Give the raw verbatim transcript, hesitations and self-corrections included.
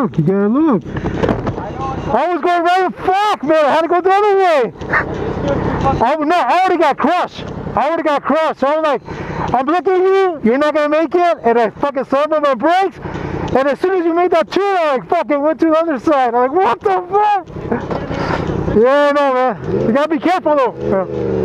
look. You gotta look. I was going right. Fuck, man. I had to go the other way. I, no, I already got crushed. I already got crushed. So I'm like, I'm looking at you. You're not gonna make it. And I fucking slammed on my brakes. And as soon as you made that turn, I like fucking went to the other side. I'm like, what the fuck? Yeah, no, man. You gotta be careful though.